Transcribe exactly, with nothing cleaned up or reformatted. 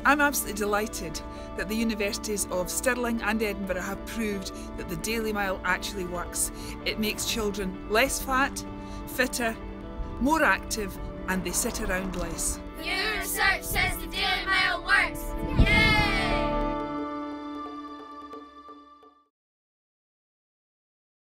I'm absolutely delighted that the universities of Stirling and Edinburgh have proved that the Daily Mile actually works. It makes children less fat, fitter, more active, and they sit around less. New research says the Daily Mile